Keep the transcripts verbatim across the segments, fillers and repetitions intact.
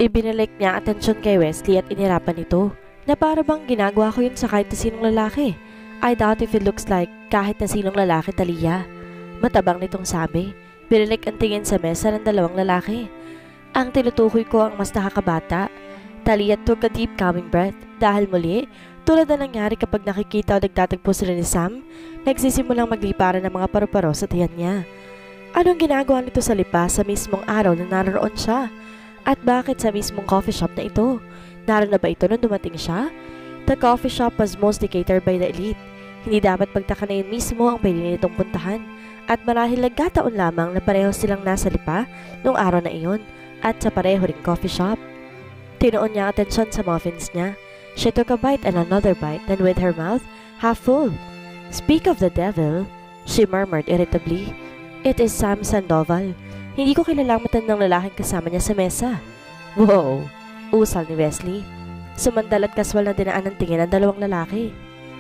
Ibinalik niya atensyon kay Wesley at inirapan ito na para bang ginagawa ko yun sa kahit na sinong lalaki. I doubt if it looks like kahit na sinong lalaki, Talia. Matabang nitong sabi. Binalik ang tingin sa mesa ng dalawang lalaki. Ang tinutukoy ko ang mas nakakabata. Talia took a deep calming breath dahil muli, tulad na nangyari kapag nakikita o nagtatagpo sila ni Sam, nagsisimulang magliparan ng mga paru-paro sa tiyan niya. Anong ginagawa nito sa lipa sa mismong araw na naroon siya? At bakit sa mismong coffee shop na ito? Naroon na ba ito nung dumating siya? The coffee shop was mostly catered by the elite. Hindi dapat pagtaka na yun mismo ang pwede nitong puntahan. At marahil nagkataon lamang na pareho silang nasa lipa nung araw na iyon at sa pareho ring coffee shop. Tinuon niya ang atensyon sa muffins niya. She took a bite and another bite, then with her mouth half full. Speak of the devil, she murmured irritably. It is Sam Sandoval. Hindi ko kilalang matandang lalaking kasama niya sa mesa. Wow, usal ni Wesley. Sumandal at kaswal na dinaan ng tingin ng dalawang lalaki.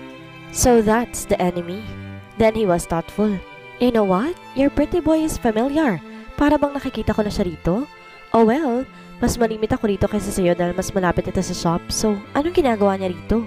So that's the enemy. Then he was thoughtful. You know what? Your pretty boy is familiar. Para bang nakikita ko na siya rito? Oh well, mas malimit ako rito kaysa sa'yo dahil mas malapit ito sa shop. So, anong ginagawa niya rito?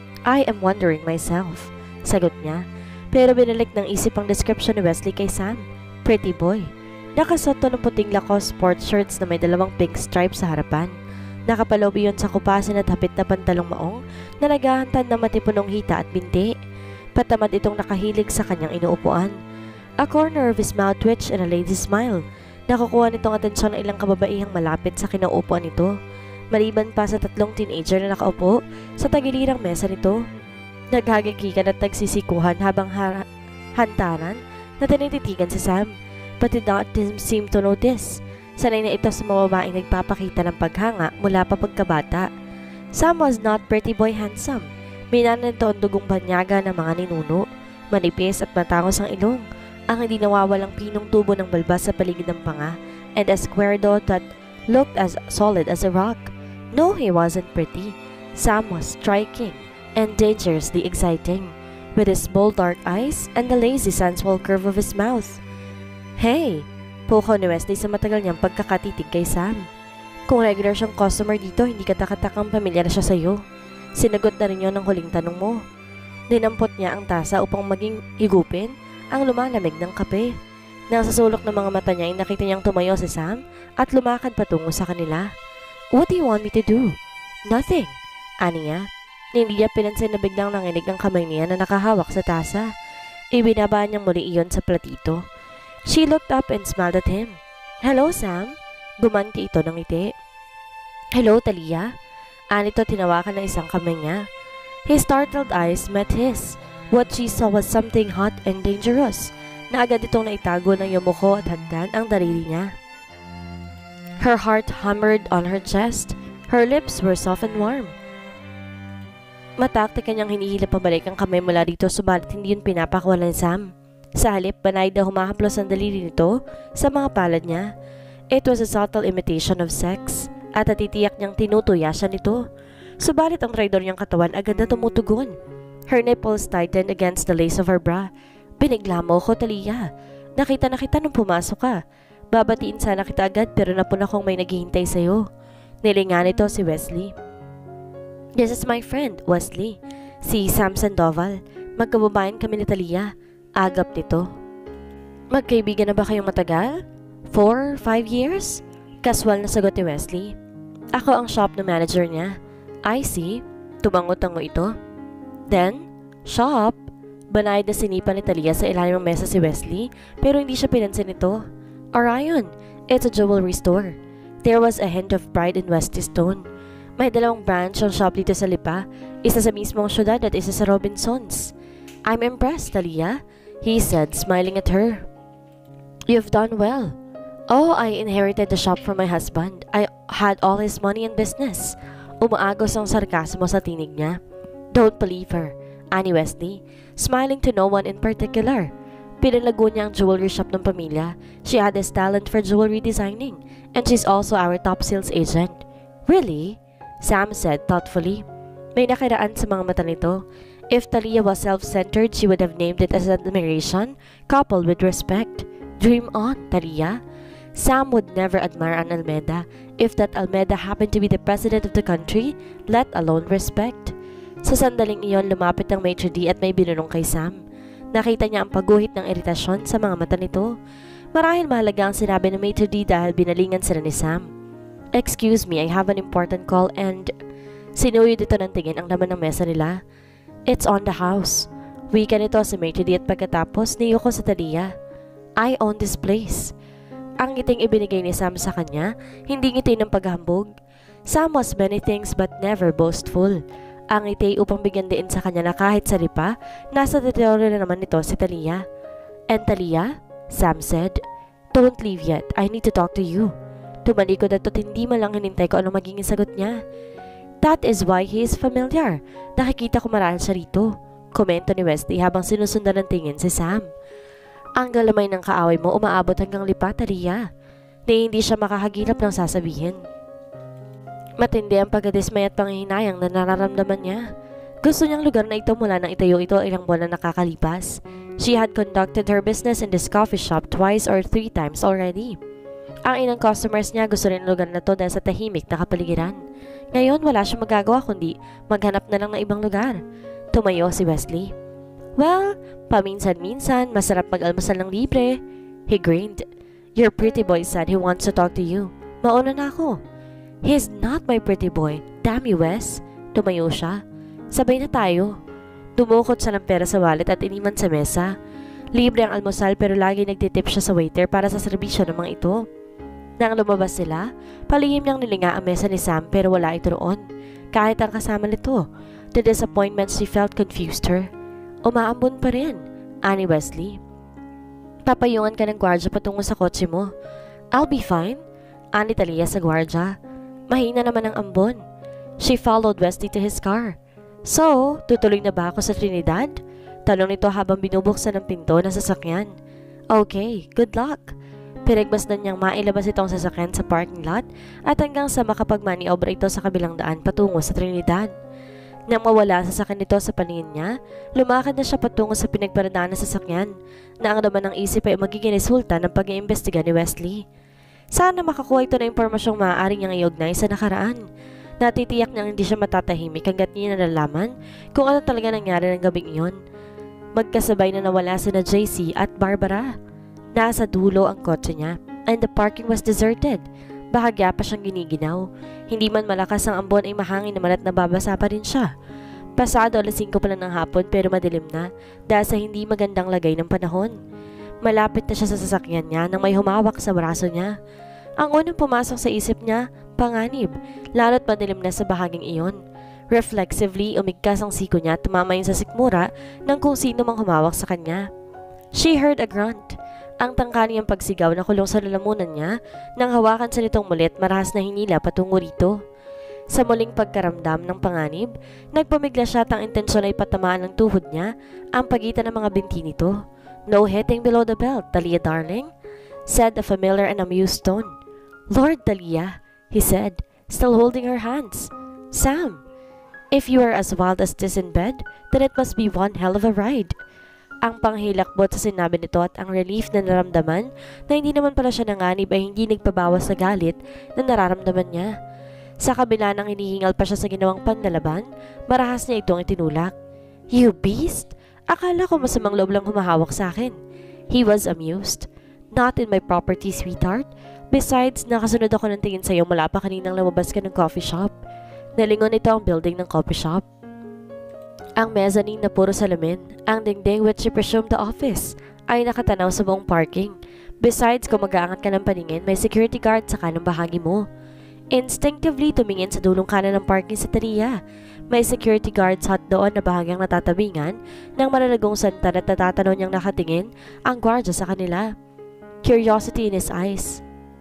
I am wondering myself. Sagot niya. Pero binalik ng isip ang description ni Wesley kay Sam. Pretty boy. Nakasuot ng puting Lacoste sports shirts na may dalawang pink stripes sa harapan. Nakapalob iyon sa kupasin at hapit na pantalong maong na naghahantad na matipunong hita at binti. Patamad itong nakahilig sa kanyang inuupuan. A corner of his mouth twitched in a lazy smile. Nakukuha nitong atensyon ng ilang kababaihang malapit sa kinauupuan nito. Maliban pa sa tatlong teenager na nakaupo sa tagilirang mesa nito. Naghagigikan at nagsisikuhan habang hantaran na tinititigan si Sam. But did not seem to notice. Sanay na ito sa mga babaeng nagpapakita ng paghanga mula pa pagkabata. Sam was not pretty boy handsome. Minanan nito ang dugong banyaga ng mga ninuno. Manipis at matangos ang ilong. Ang hindi nawawalang pinong tubo ng balbas sa paligid ng panga. And a square dot that looked as solid as a rock. No, he wasn't pretty. Sam was striking and dangerously exciting. With his bold dark eyes and the lazy sensual curve of his mouth. Hey! Pukaw ni Wesley sa matagal niyang pagkakatitig kay Sam. Kung regular siyang customer dito, hindi katakatakang pamilyar siya sa'yo. Sinagot na rin yun ng huling tanong mo. Dinampot niya ang tasa upang maging higupin ang lumalamig ng kape. Nang sa sulok ng mga mata niya ay nakita niyang tumayo si Sam at lumakad patungo sa kanila. What do you want me to do? Nothing. Ani niya. Hindi niya pinansin na biglang nanginig ang kamay niya na nakahawak sa tasa. Ibinaba niyang muli iyon sa platito. She looked up and smiled at him. Hello, Sam. Gumanti ito ng ngiti. Hello, Talia. Anito tinawakan ng isang kamay niya. His startled eyes met his. What she saw was something hot and dangerous na agad itong naitago ng yumuko at hagdan ang daliri niya. Her heart hammered on her chest. Her lips were soft and warm. Mataktika niyang hinihila pabalik ang kamay mula dito subalit hindi yun pinapakawalan ni Sam. Sa halip, banay na humahaplos ang daliri nito sa mga palad niya. It was a subtle imitation of sex at natitiyak niyang tinutuya siya nito. Subalit ang traidor niyang katawan agad na tumutugon. Her nipples tightened against the lace of her bra. Binigla mo ko, Talia. Nakita na kita nung pumasok ka. Babatiin sana kita agad pero napuna kong may naghihintay sa'yo. Nilinga nito si Wesley. This is my friend, Wesley. Si Sam Sandoval. Magkababayan kami ni Talia. Agap nito. Magkaibigan na ba kayong matagal? Four, five years? Kaswal na sagot ni Wesley. Ako ang shop na manager niya. I see. Tumangot-tango ito. Then, shop? Banayad na sinipa ni Talia sa ilalim ng mesa si Wesley pero hindi siya pinansin ito. Orion, it's a jewelry store. There was a hint of pride in Wesley's tone. May dalawang branch ang shop dito sa Lipa. Isa sa mismong syudad at isa sa Robinsons. I'm impressed, Talia. He said, smiling at her. You've done well. Oh, I inherited the shop from my husband. I had all his money and business. Umaagos ang sarkasmo sa tinig niya. Don't believe her, ani Wesley, smiling to no one in particular. Pinalago niya ang jewelry shop ng pamilya. She had this talent for jewelry designing, and she's also our top sales agent. Really? Sam said thoughtfully. May nakiraan sa mga mata nito. If Talia was self-centered, she would have named it as admiration, coupled with respect. Dream on, Talia. Sam would never admire an Almeda, If that Almeda happened to be the president of the country, let alone respect. Sa sandaling iyon, lumapit ang Maitre D at may binulong kay Sam. Nakita niya ang pagguhit ng iritasyon sa mga mata nito. Marahil mahalaga ang sinabi ng Maitre D dahil binalingan sila ni Sam. Excuse me, I have an important call and... Sinuyod ito ng tingin ang laman ng mesa nila. It's on the house. Wika nito sa Maitre D at pagkatapos niyuko sa Talia. I own this place. Ang ngiting ibinigay ni Sam sa kanya, hindi ngiti ng paghahambog. Sam was many things but never boastful. Ang ngiti upang bigyan din sa kanya na kahit sa lipa, nasa teritoryo na naman nito si Talia. And Talia? Sam said. Don't leave yet, I need to talk to you. Tumalikod at hindi man lang hinintay ko anong magiging sagot niya. That is why he is familiar. Nakikita ko marahil siya rito. Komento ni Wesley habang sinusundan ng tingin si Sam. Ang galamay ng kaaway mo umaabot hanggang lipa, Talia. Ni hindi siya makahagilap ng sasabihin. Matindi ang pagkadismay at panghihinayang na nararamdaman niya. Gusto niyang lugar na ito mula nang itayo ito ilang buwan na nakakalipas. She had conducted her business in this coffee shop twice or three times already. Ang ilang customers niya gusto rin ang lugar na to dahil sa tahimik na kapaligiran. Ngayon wala siyang magagawa kundi maghanap na lang ng ibang lugar. Tumayo si Wesley. Well, paminsan-minsan, masarap mag-almusal ng libre. He grinned. Your pretty boy said he wants to talk to you. Mauna na ako. He's not my pretty boy. Damn you, Wes. Tumayo siya. Sabay na tayo. Dumukot siya ng pera sa wallet at iniman sa mesa. Libre ang almusal pero lagi nagtitip siya sa waiter para sa serbisyo ng mga ito. Nang lumabas sila, palihim niyang nilinga ang mesa ni Sam pero wala ito roon. Kahit ang kasama nito, the disappointment she felt confused her. Umaambon pa rin, ani Wesley. Papayungan ka ng gwardya patungo sa kotse mo. I'll be fine, ani Talia sa gwardya. Mahina naman ang ambon. She followed Wesley to his car. So, tutuloy na ba ako sa Trinidad? Tanong nito habang binubuksan ang pinto ng sasakyan. Okay, good luck. Pinagmasdan niyang mailabas itong sasakyan sa parking lot at hanggang sa makapagmaniobra ito sa kabilang daan patungo sa Trinidad. Nang mawala ang sasakyan nito sa paningin niya, lumakad na siya patungo sa pinagparadaan ng sasakyan na ang laman ng isip ay magiging resulta ng pag-iimbestiga ni Wesley. Sana makakuha ito ng impormasyong maaari niyang iugnay sa nakaraan. Natitiyak niyang hindi siya matatahimik hanggat niya nalalaman kung ano talaga nangyari ng gabing iyon. Magkasabay na nawala sina J C at Barbara. Nasa dulo ang kotse niya and the parking was deserted. Bahagya pa siyang giniginaw. Hindi man malakas ang ambon ay mahangin naman at nababasa pa rin siya. Pasado alas singko pa lang ng hapon pero madilim na dahil sa hindi magandang lagay ng panahon. Malapit na siya sa sasakyan niya nang may humawak sa braso niya. Ang unang pumasok sa isip niya, panganib, lalo't madilim na sa bahaging iyon. Reflexively, umigkas ang siko niya at tumama yun sa sikmura ng kung sino mang humawak sa kanya. She heard a grunt. Ang tangka niyang pagsigaw na kulong sa lalamunan niya nang hawakan sa nitong mulit marahas na hinila patungo rito. Sa muling pagkaramdam ng panganib, nagpamigla siya at ang intensyon ay patamaan ng tuhod niya ang pagitan ng mga binti nito. No hitting below the belt, Talia darling, said a familiar and amused tone. Lord Talia, he said, still holding her hands. Sam, if you are as wild as this in bed, then it must be one hell of a ride. Ang panghilakbot sa sinabi nito at ang relief na naramdaman na hindi naman pala siya nanganib ay hindi nagpabawas sa galit na nararamdaman niya. Sa kabila ng hinihingal pa siya sa ginawang panlalaban, marahas niya itong itinulak. You beast! Akala ko masamang loob lang humahawak sa akin. He was amused. Not in my property, sweetheart. Besides, nakasunod ako ng tingin sa'yo mula pa kaninang lumabas ka ng coffee shop. Nalingon ito ang building ng coffee shop. Ang mezzanine na puro salamin, ang dingding which she presumed the office, ay nakatanaw sa buong parking. Besides, kung mag-aangat ka ng paningin, may security guard sa kanang bahagi mo. Instinctively, tumingin sa dulong kanan ng parking sa Talia. May security guards hot doon na bahagyang natatabingan ng malalagong santa at natatanaw niyang nakatingin ang gwardya sa kanila. Curiosity in his eyes.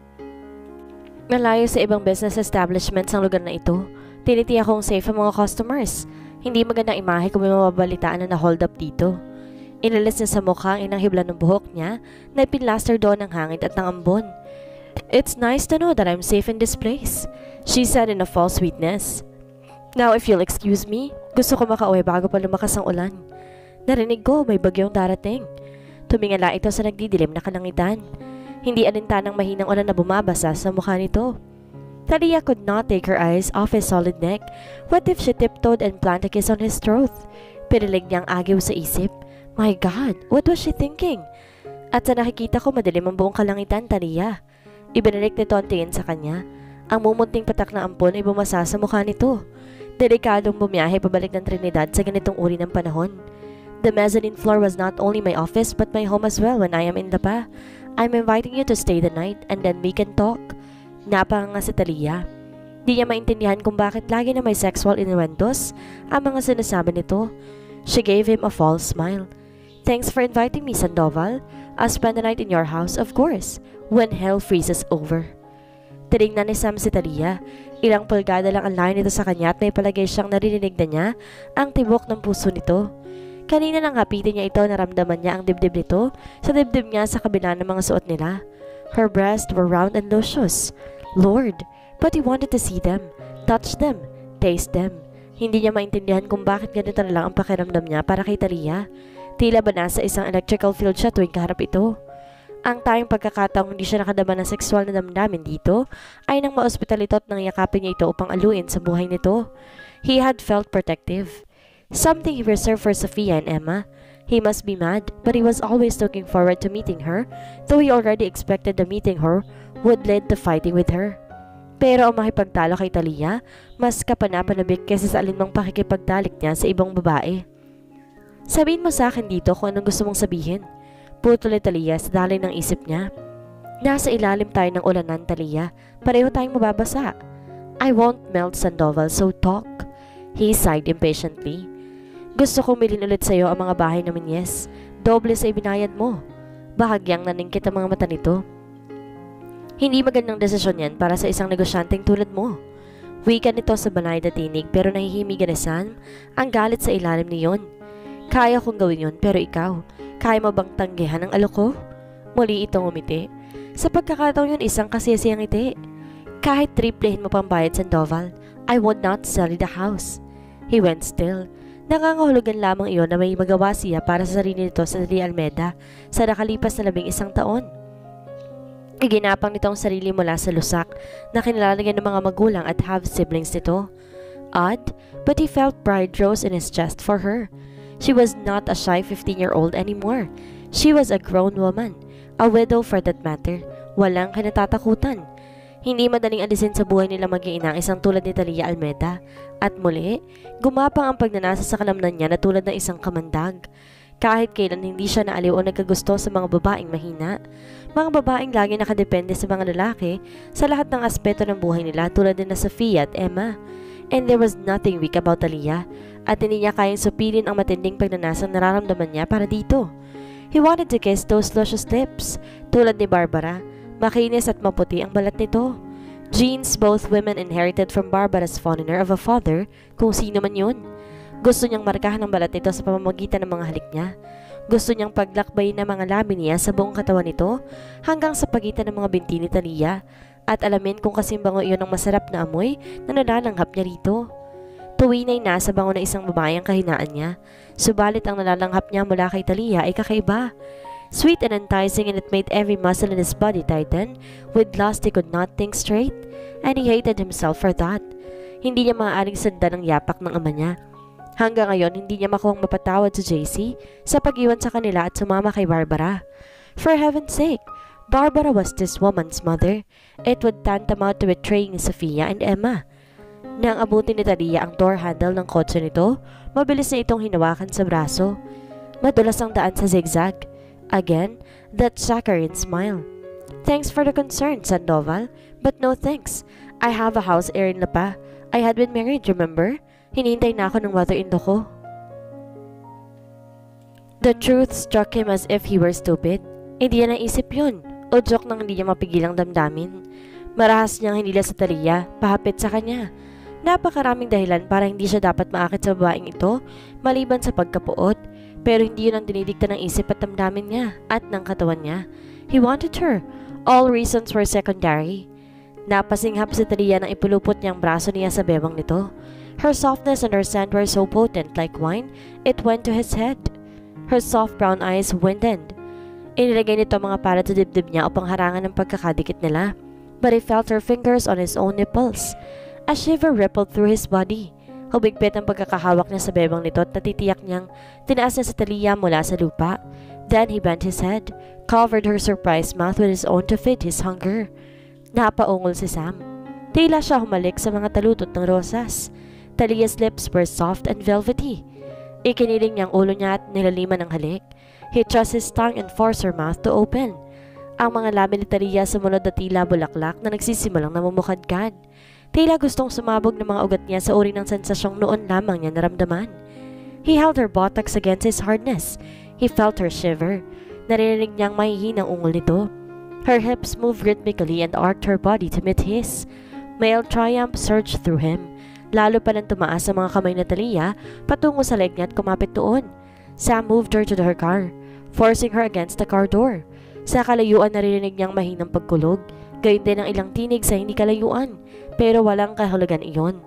Malayo sa ibang business establishments ang lugar na ito. Tinitiyak kong safe ang mga customers. Hindi magandang imahe kung may mababalitaan na na-hold up dito. Inalis niya sa mukha ang inang hibla ng buhok niya na ipinlaster doon ng hangin at ng ambon. It's nice to know that I'm safe in this place, she said in a false sweetness. Now if you'll excuse me, gusto ko makauwi bago pa lumakas ang ulan. Narinig ko may bagyong darating. Tumingala ito sa nagdidilim na kalangitan. Hindi alintanang mahinang ulan na bumabasa sa mukha nito. Talia could not take her eyes off his solid neck. What if she tiptoed and planted a kiss on his throat? Pinilig niyang agiw sa isip. My God, what was she thinking? At sa nakikita ko madilim ang buong kalangitan, Talia. Ibinalik nito ang tingin sa kanya. Ang mumunting patak na ampon ay bumasa sa mukha nito. Delikadong bumiyahe pabalik ng Trinidad sa ganitong uri ng panahon. The mezzanine floor was not only my office but my home as well when I am in Lapa. I'm inviting you to stay the night and then we can talk. Napakanga si Talia. Di niya maintindihan kung bakit lagi na may sexual innuendos ang mga sinasabi nito. She gave him a false smile. Thanks for inviting me, Sandoval. I'll spend the night in your house, of course, when hell freezes over. Tinignan ni Sam si Talia. Ilang pulgada lang ang layo nito sa kanya at may palagay siyang naririnig na niya ang tibok ng puso nito. Kanina nang hapitin niya ito, naramdaman niya ang dibdib nito sa dibdib niya sa kabila ng mga suot nila. Her breasts were round and luscious. Lord, but he wanted to see them, touch them, taste them. Hindi niya maintindihan kung bakit ganito na lang ang pakiramdam niya para kay Talia. Tila ba nasa isang electrical field siya tuwing kaharap ito. Ang tayong pagkakataong hindi siya nakadama ng sexual na damdamin dito ay nang maospital ito at nang yakapin niya ito upang aluin sa buhay nito. He had felt protective. Something he reserved for Sophia and Emma. He must be mad, but he was always looking forward to meeting her, though he already expected the meeting her would lead to fighting with her. Pero ang makipagtalo kay Talia, mas kapanapanabik kaysa sa alinmang pakikipagtalik niya sa ibang babae. Sabihin mo sa akin dito kung anong gusto mong sabihin. Putol ni Talia sa daloy ng isip niya. Nasa ilalim tayo ng ulanan, Talia. Pareho tayong mababasa. I won't melt, Sandoval, so talk. He sighed impatiently. Gusto kong bilhin ulit sa'yo ang mga bahay namin, yes. Doble sa ibinayad mo. Bahagyang naningkit ang mga mata nito. Hindi magandang desisyon yan para sa isang negosyanteng tulad mo. Wika nito sa banay na tinig pero nahihimigan ni Sam ang galit sa ilalim niyon. Kaya kong gawin yun pero ikaw, kaya mo bang tanggihan ang alok ko? Muli itong umiti. Sa pagkakataon yun isang kasiyasiyang ngiti. Kahit triplehin mo pang bayad, Sandoval, I would not sell you the house. He went still. Nangangahulugan lamang iyon na may magawa siya para sa sarili nito sa Talia Almeda sa nakalipas na labing isang taon. Iginapang nitong sarili mula sa lusak na kinilala niya ng mga magulang at half-siblings nito. Odd, but he felt pride rose in his chest for her. She was not a shy fifteen-year-old anymore. She was a grown woman, a widow for that matter, walang kinatatakutan. Hindi madaling alisin sa buhay nila mag-iina ang isang tulad ni Talia Almeda. At muli, gumapang ang pagnanasa sa kalamnan niya na tulad ng isang kamandag. Kahit kailan hindi siya naaliw o nagkagusto sa mga babaeng mahina. Mga babaeng lagi nakadepende sa mga lalaki sa lahat ng aspeto ng buhay nila tulad din na Sophia at Emma. And there was nothing weak about Talia at hindi niya kayang supilin ang matinding pagnanasang nararamdaman niya para dito. He wanted to kiss those luscious lips. Tulad ni Barbara, makinis at maputi ang balat nito. Genes both women inherited from Barbara's foreigner of a father, kung sino man yun. Gusto niyang markahan ang balat nito sa pamamagitan ng mga halik niya. Gusto niyang paglakbayin ng mga labi niya sa buong katawan nito hanggang sa pagitan ng mga binti ni Talia at alamin kung kasing bango iyon ng masarap na amoy na nalalanghap niya rito. Tuwin ay nasa bango na isang babae ang kahinaan niya, subalit ang nalalanghap niya mula kay Talia ay kakaiba. Sweet and enticing, and it made every muscle in his body tighten. With lust he could not think straight, and he hated himself for that. Hindi niya maaaring sundan ang yapak ng ama niya. Hanggang ngayon, hindi niya makuhang mapatawad sa J C sa pag-iwan sa kanila at sumama kay Barbara. For heaven's sake, Barbara was this woman's mother. It would tantamount to betraying Sophia and Emma. Nang abutin ni Talia ang door handle ng kotse nito, mabilis na itong hinawakan sa braso. Madulas ang daan sa zigzag. Again, that saccharine smile. Thanks for the concern, Sandoval, but no thanks. I have a house here in Lapa. I had been married, remember? Hinihintay na ako ng mother-in-law ko. The truth struck him as if he were stupid. Hindi niya naisip yun. O joke nang hindi niya mapigilang damdamin. Marahas niyang hinila sa Talia, pahapit sa kanya. Napakaraming dahilan para hindi siya dapat maakit sa babaeng ito, maliban sa pagkapuot. Pero hindi yun ang dinidikta ng isip at damdamin niya at ng katawan niya. He wanted her. All reasons were secondary. Napasinghap si Talia nang ipulupot niyang braso niya sa bewang nito. Her softness and her scent were so potent like wine, it went to his head. Her soft brown eyes widened. Inilagay nito ang mga palad sa dibdib niya upang harangan ng pagkakadikit nila. but he felt her fingers on his own nipples. A shiver rippled through his body. Humigpit ang pagkakahawak niya sa bebang nito at natitiyak niyang tinaas niya sa Talia mula sa lupa. Then he bent his head, covered her surprised mouth with his own to feed his hunger. Napaungol si Sam. Tila siya humalik sa mga talutot ng rosas. Talia's lips were soft and velvety. Ikiniling niya ang ulo niya at nilaliman ng halik. He thrust his tongue and forced her mouth to open. Ang mga labi ni Talia sumunod na tila bulaklak na nagsisimulang namumukadkad. Tila gustong sumabog ng mga ugat niya sa uri ng sensasyong noon lamang niya naramdaman. He held her buttocks against his hardness. He felt her shiver. Narinig niyang mahihinang ungol nito. Her hips moved rhythmically and arched her body to meet his. Male triumph surged through him. Lalo pa lang tumaas sa mga kamay ni Talia patungo sa leg niya at kumapit doon. Sam moved her to her car, forcing her against the car door. Sa kalayuan narinig niyang mahinang pagkulog. Gayon din ang ilang tinig sa hindi kalayuan, pero walang kahulugan iyon.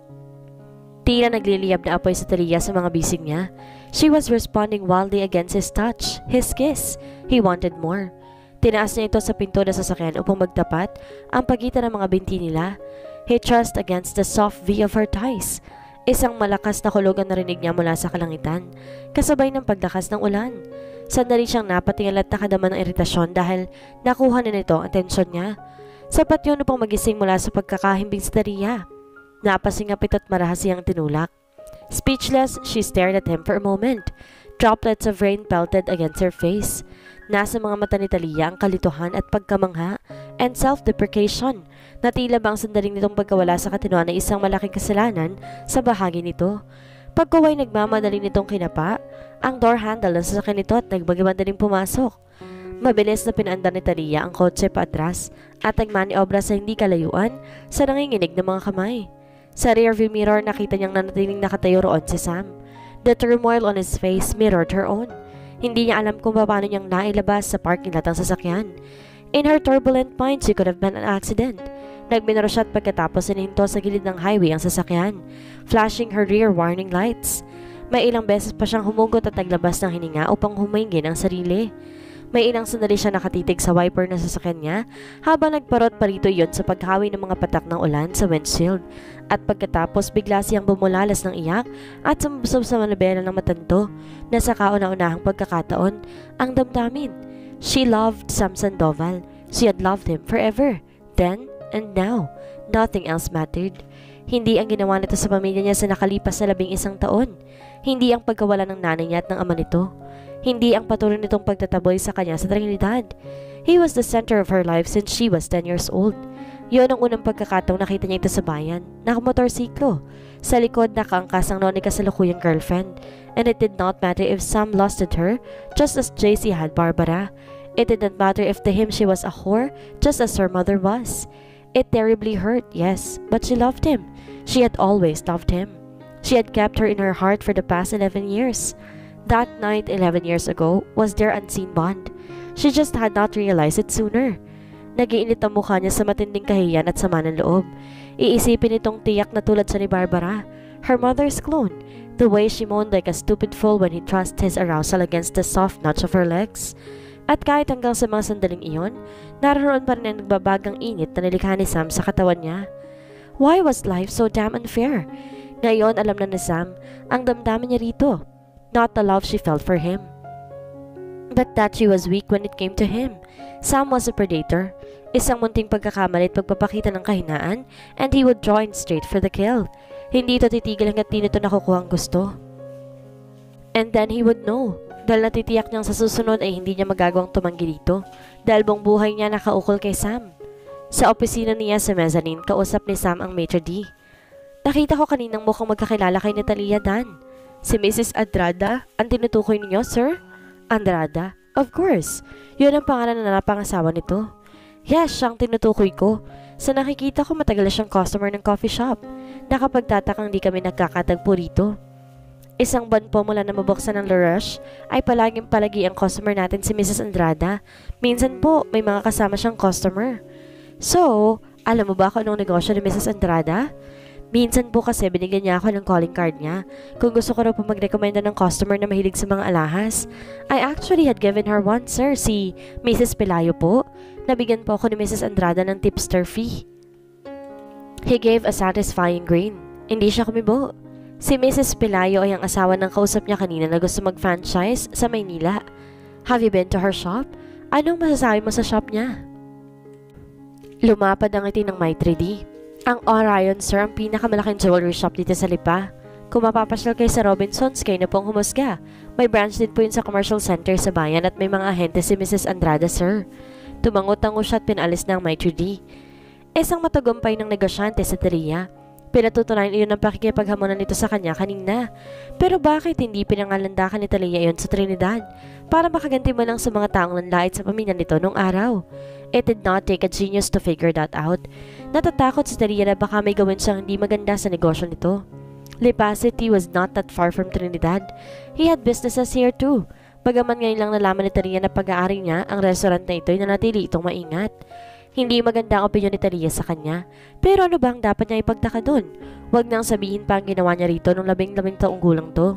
Tila nagliliyab na apoy sa Talia sa mga bisig niya. She was responding wildly against his touch, his kiss. He wanted more. Tinaas niya ito sa pinto na sasakyan upang magtapat ang pagitan ng mga binti nila. He thrust against the soft V of her thighs. Isang malakas na kulog ang narinig niya mula sa kalangitan, kasabay ng paglakas ng ulan. Sandali siyang napatingala at nakadama ng iritasyon dahil nakuha na nito ang atensyon niya. Sapat yun upang magising mula sa pagkakahimbing sa Talia. Napasingapit at marahas siyang tinulak. Speechless, she stared at him for a moment. Droplets of rain pelted against her face. Nasa mga mata ni Talia ang kalituhan at pagkamangha and self-deprecation na tila bang sandaling nitong pagkawala sa katinuan ng isang malaking kasalanan sa bahagi nito. Pagkaway nagmamadali nitong kinapa ang door handle ng sasakyan nito at nagbagimadaling pumasok. Mabilis na pinaandar ni Talia ang kotse paatras at nagmaniobra sa hindi kalayuan sa nanginginig ng mga kamay. Sa rearview mirror nakita niyang nanatiling nakatayo roon si Sam. The turmoil on his face mirrored her own. Hindi niya alam kung paano niyang nailabas sa parking lot ang sasakyan. In her turbulent mind, she could have been an accident. Nagminoro siya at pagkatapos sininto sa gilid ng highway ang sasakyan, flashing her rear warning lights. May ilang beses pa siyang humugot at naglabas ng hininga upang humingi ng sarili. May ilang sandali siya nakatitig sa wiper na sasakyan niya habang nagparot parito yon sa paghawi ng mga patak ng ulan sa windshield. At pagkatapos bigla siyang bumulalas ng iyak at sumubsob sa manabela ng matanto na sa kauna-unahang pagkakataon ang damdamin. She loved Sam Sandoval. She had loved him forever. Then and now, nothing else mattered. Hindi ang ginawa nito sa pamilya niya sa nakalipas na labing isang taon. Hindi ang pagkawala ng nanay niya at ng ama nito. Hindi ang patuloy nitong pagtataboy sa kanya sa Trinidad. He was the center of her life since she was ten years old. Yun ang unang pagkakataong nakita niya ito sa bayan, nakamotorsiklo. Sa likod nakaangkas ang noon ni kasalukuyang girlfriend. And it did not matter if Sam lusted her, just as J C had Barbara. It did not matter if to him she was a whore, just as her mother was. It terribly hurt, yes, but she loved him. She had always loved him. She had kept her in her heart for the past eleven years. That night eleven years ago was their unseen bond. She just had not realized it sooner. Nagiinit ang mukha niya sa matinding kahiyan at sama ng loob. Iisipin itong tiyak na tulad sa ni Barbara, her mother's clone, the way she moaned like a stupid fool when he thrust his arousal against the soft notch of her legs. At kahit hanggang sa mga sandaling iyon, naroon pa rin ang nagbabagang init na nilikha ni Sam sa katawan niya. Why was life so damn unfair? Ngayon alam na ni Sam ang damdamin niya rito. Not the love she felt for him, but that she was weak when it came to him. Sam was a predator, isang munting pagkakamali at pagpapakita ng kahinaan, and he would draw in straight for the kill. Hindi ito titigil hanggat di nito nakukuha ang gusto. And then he would know, dahil natitiyak niyang sa susunod ay hindi niya magagawang tumanggi dito, dahil buong buhay niya nakaukol kay Sam. Sa opisina niya sa mezzanine, kausap ni Sam ang Maitre D. Nakita ko kaninang mukhang magkakilala kay Natalia Dan. Si Missus Andrada, ang tinutukoy ninyo, sir? Andrada? Of course. Yun ang pangalan na napangasawa nito. Yes, siyang tinutukoy ko. Sa nakikita ko matagal na siyang customer ng coffee shop. Nakapagtatakang di kami nagkakatagpo rito. Isang buwan po mula na mabuksan ng La Roche, ay palaging palagi ang customer natin si Missus Andrada. Minsan po, may mga kasama siyang customer. So, alam mo ba kung anong negosyo ni Missus Andrada? Minsan po kasi binigyan niya ako ng calling card niya kung gusto ko raw po mag-recommenda ng customer na mahilig sa mga alahas. I actually had given her one, sir, si Missus Pelayo po. Nabigyan po ako ni Missus Andrada ng tipster fee. He gave a satisfying grin. Hindi siya kumibo. Si Missus Pelayo ay ang asawa ng kausap niya kanina na gusto mag-franchise sa Maynila. Have you been to her shop? Anong masasabi mo sa shop niya? Lumapad ang ngiti ng Maitri D. Ang Orion, sir, ang pinakamalaking jewelry shop dito sa Lipa. Kung mapapasyal kayo sa Robinsons, kayo na pong humusga. May branch din po yun sa commercial center sa bayan at may mga ahente si Missus Andrada, sir. Tumangot-tango siya at pinalis ng Maitri D. Isang matagumpay ng negosyante sa Teria. Pinatutunayan iyon ang pakikipaghamunan nito sa kanya kanina. Pero bakit hindi pinangalandakan ni Talia iyon sa Trinidad? Para makaganti mo lang sa mga taong nanlait sa pamilya nito nung araw. It did not take a genius to figure that out. Natatakot si Talia na baka may gawin siyang hindi maganda sa negosyo nito. Lipa City was not that far from Trinidad. He had businesses here too. Bagaman ngayon lang nalaman ni Talia na pag-aari niya, ang restaurant na ito ay nanatili itong maingat. Hindi maganda ang opinyon ni Talia sa kanya. Pero ano ba ang dapat niya ipagtaka doon? Huwag nang sabihin pa ang ginawa niya rito nung labing-labing taong gulang to.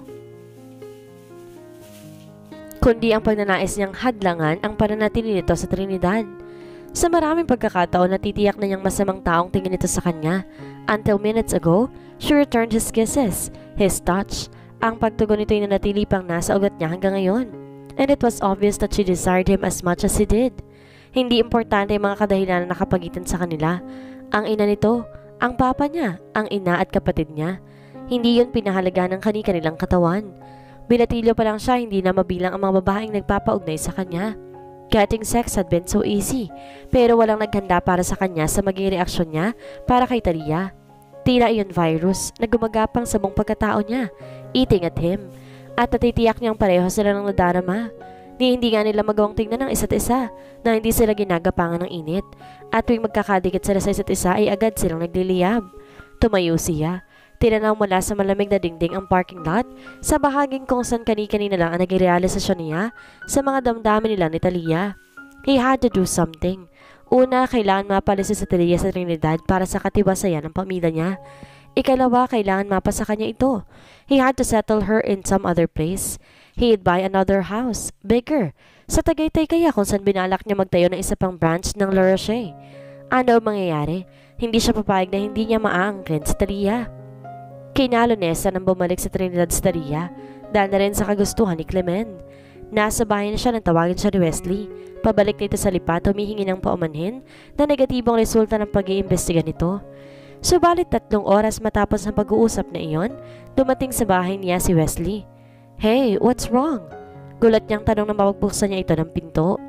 Kundi ang pagnanais niyang hadlangan ang pananatili nito sa Trinidad. Sa maraming pagkakataon, natitiyak na niyang masamang taong tingin nito sa kanya. Until minutes ago, she returned his kisses, his touch. Ang pagtugon nito ay nanatili pang nasa ugat niya hanggang ngayon. And it was obvious that she desired him as much as he did. Hindi importante ang mga kadahilan na nakapagitan sa kanila. Ang ina nito, ang papa niya, ang ina at kapatid niya. Hindi yun pinahalaga ng kani-kanilang katawan. Binatilyo pa lang siya, hindi na mabilang ang mga babaeng nagpapaugnay sa kanya. Getting sex had been so easy, pero walang naghanda para sa kanya sa maging reaksyon niya para kay Talia. Tila iyon virus na gumagapang sa buong pagkatao niya, eating at him, at natitiyak niyang pareho sila ng nadarama. Ni hindi nga nila magawang tingnan ng isa't isa na hindi sila ginagapangan ng init, at tuwing magkakadikit sila sa isa't isa ay agad silang nagliliyab. Tumayo siya. Tinanaw mula sa malamig na dingding ang parking lot sa bahaging kung saan kani-kanina lang ang naging realisasyon niya sa mga damdamin nila ni Talia. He had to do something. Una, kailangan mapalisa sa Talia sa Trinidad para sa katiwasayan ng pamilya niya. Ikalawa, kailangan mapa sa kanya ito. He had to settle her in some other place. He'd buy another house, bigger, sa Tagaytay kaya kung saan binalak niya magtayo ng isa pang branch ng La Roche. Ano ang mangyayari? Hindi siya papayag na hindi niya maaangkin sa Talia. Kinalo Nessa nang bumalik sa Trinidad sa Talia dahil na rin sa kagustuhan ni Clement. Nasa bahay na siya nang tawagin siya ni Wesley. Pabalik nito sa Lipa, humihingi ng paumanhin na negatibong resulta ng pag-iimbestiga nito. Subalit tatlong oras matapos ang pag-uusap na iyon, dumating sa bahay niya si Wesley. Hey, what's wrong? Gulat niyang tanong na mapagbuksan niya ito ng pinto.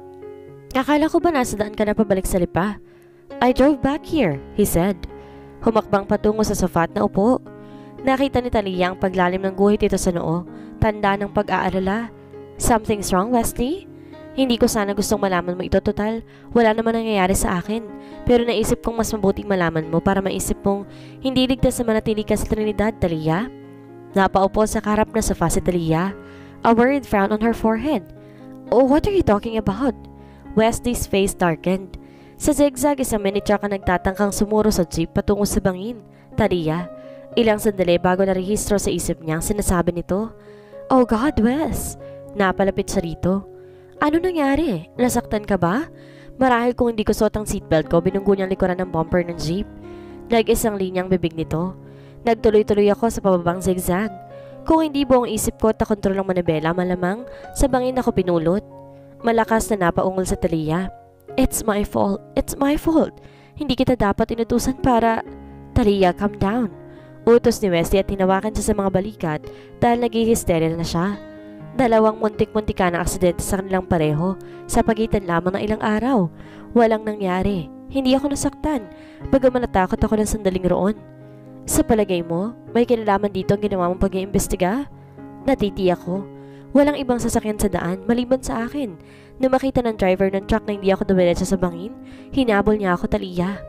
Akala ko ba nasa daan ka na pabalik sa Lipa? I drove back here, he said. Humakbang patungo sa sofa at naupo. Nakita ni Talia ang paglalim ng guhit ito sa noo, tanda ng pag-aalala. Something's wrong, Wesley? Hindi ko sana gustong malaman mo ito, total. Wala naman nangyayari sa akin. Pero naisip kong mas mabuting malaman mo para maisip mong hindi ligtas na manatili ka sa Trinidad, Talia. Napaupo sa karap na sofa si Talia. A worried frown on her forehead. Oh, what are you talking about? Wesley's face darkened. Sa zigzag, isang miniature ka nagtatangkang sumuro sa jeep patungo sa bangin. Talia, ilang sandali bago narehistro sa isip niya ang sinasabi nito. Oh God, Wes! Napalapit siya rito. Ano nangyari? Nasaktan ka ba? Marahil kung hindi ko suot ang seatbelt ko, binunggo niyang likuran ng bumper ng jeep. Nag-isang linyang bibig nito. Nagtuloy-tuloy ako sa pababang zigzag. Kung hindi buong isip ko at kontrol ng manibela, malamang sa bangin ako pinulot. Malakas na napaungol sa Talia. It's my fault. It's my fault. Hindi kita dapat inutusan para... Talia, calm down. Utos ni Wesley at tinawakan siya sa mga balikat dahil naghihisterya na siya. Dalawang muntik-muntika na aksidente sa kanilang pareho sa pagitan lamang ng ilang araw. Walang nangyari. Hindi ako nasaktan. Bagaman natakot ako ng sandaling roon. Sa palagay mo, may kinalaman dito ang ginawa mong pag-iimbestiga? Natitiyak ko. Walang ibang sasakyan sa daan maliban sa akin. Nung makita ng driver ng truck na hindi ako dumiretso sa bangin, hinabol niya ako, Talia.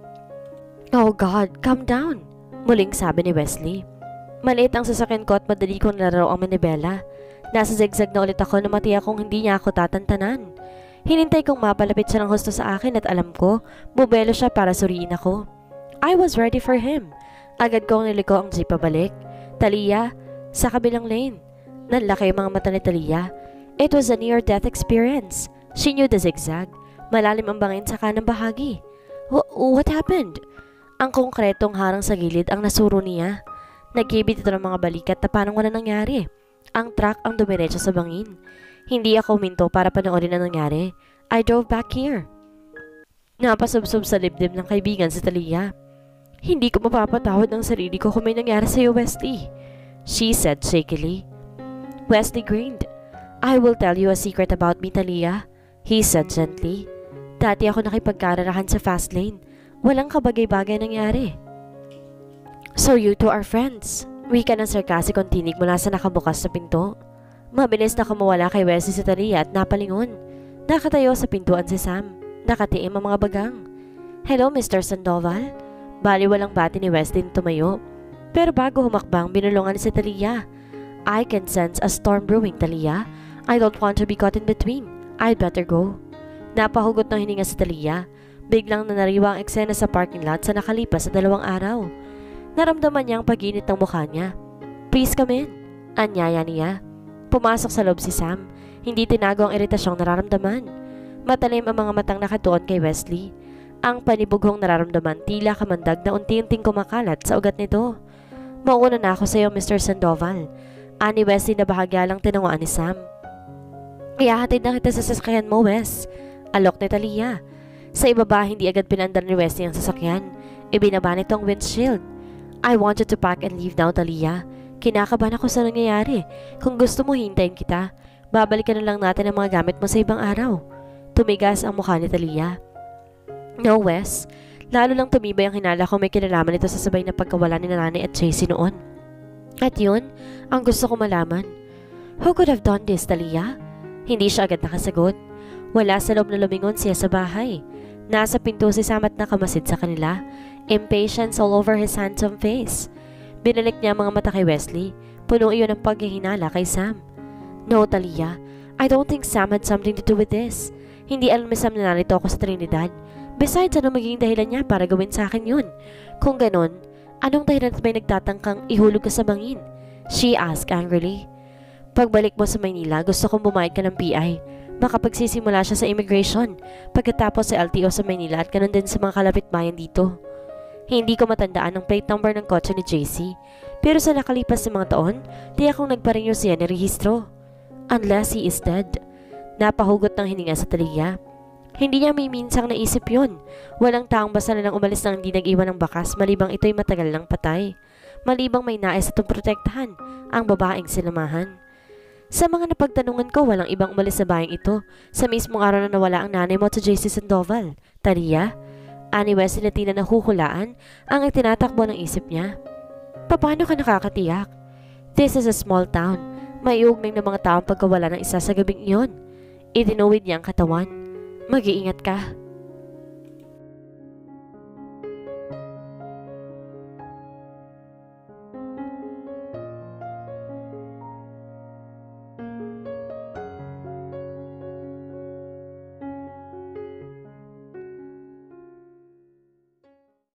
Oh God, calm down, muling sabi ni Wesley. Maliit ang sasakyan ko at madali kong nalaro ang manibela. Nasa zigzag na ulit ako na matiyak kong hindi niya ako tatantanan. Hinintay kong mapalapit siya ng husto sa akin at alam ko, bubelo siya para suriin ako. I was ready for him. Agad kong niliko ang jeep pabalik. Talia, sa kabilang lane. Nanlaki ang mga mata ni Talia. It was a near-death experience. She knew the zigzag. Malalim ang bangin sa kanang bahagi. Wh- What happened? Ang konkretong harang sa gilid ang nasuro niya. Nagkibit ito ng mga balikat na parang wala nangyari. Ang truck ang dumiretso sa bangin. Hindi ako huminto para panoorin ang nangyari. I drove back here. Napasubsob sa libdib ng kaibigan si Talia. Hindi ko mapapatawad ang sarili ko kung may nangyari sa iyo, Wesley, she said shakily. Wesley grinned. I will tell you a secret about me, Talia, he said gently. Dati ako nakipagkararahan sa fast lane. Walang kabagay-bagay nangyari. So you two are friends. Wika ng sarcastic ang tinig mula sa nakabukas na pinto. Mabilis na kumawala kay Wesley si Talia at napalingon. Nakatayo sa pintuan si Sam. Nakatiim ang mga bagang. Hello, Mister Sandoval. Bali walang bati ni Wesley tumayo. Pero bago humakbang, binulungan si Talia. I can sense a storm brewing, Talia. I don't want to be caught in between. I'd better go. Napahugot ng hininga si Talia. Biglang nanariwa ang eksena sa parking lot sa nakalipas sa dalawang araw. Naramdaman niya ang pag-init ng mukha niya. Please come in, anyaya niya. Pumasok sa loob si Sam. Hindi tinago ang iritasyong nararamdaman. Matalim ang mga matang nakatuon kay Wesley. Ang panibughong nararamdaman tila kamandag na unti-unting kumakalat sa ugat nito. Mauna na ako sa iyo, Mister Sandoval. Ani Wesley na bahagya lang tinawaan ni Sam. Iyahatid na kita sa sasakyan mo, Wes. Alok ni Talia. Sa ibaba, hindi agad pinandar ni Wesley ang sasakyan. Ibinaba nito ang windshield. I wanted to pack and leave now, Talia. Kinakabahan ako sa nangyayari. Kung gusto mo, hintayin kita. Babalikan na lang natin ang mga gamit mo sa ibang araw. Tumigas ang mukha ni Talia. No, Wes. Lalo lang tumibay ang hinala ko may kinalaman ito sa sabay na pagkawala ni Nanay at Tracy noon. At yun, ang gusto ko malaman. Who could have done this, Talia? Hindi siya agad nakasagot. Wala sa loob na lumingon siya sa bahay. Nasa pinto si Sam at nakamasid sa kanila. Impatience all over his handsome face. Binalik niya ang mga mata kay Wesley. Puno iyon ng paghihinala kay Sam. No, Talia. I don't think Sam had something to do with this. Hindi alam ni Sam na narito ako sa Trinidad. Besides, ano magiging dahilan niya para gawin sa akin yun? Kung ganon, anong dahilan at may nagtatangkang ihulog ka sa bangin? She asked angrily. Pagbalik mo sa Maynila, gusto kong bumayad ka ng P I. Makapagsisimula siya sa immigration, pagkatapos sa L T O sa Maynila at ganun din sa mga kalapit bayan dito. Hindi ko matandaan ang plate number ng kotse ni J C, pero sa nakalipas na mga taon, di akong nagpa-renew siya ni rehistro. Unless he is dead. Napahugot ng hininga sa Talia. Hindi niya may minsang naisip yun. Walang taong basta na lang umalis nang hindi nag-iwan ng bakas malibang ito'y matagal lang patay. Malibang may nais itong protektahan, ang babaeng sinamahan. Sa mga napagtanungan ko, walang ibang umalis sa bayang ito sa mismong araw na nawala ang nanay mo to J C Sandoval. Talia? Ani Wesley na tina nahuhulaan ang itinatakbo ng isip niya. Paano ka nakakatiyak? This is a small town. May ugnay ng mga taong pagkawala ng isa sa gabing iyon. Itinuwid niya ang katawan. Mag-iingat ka.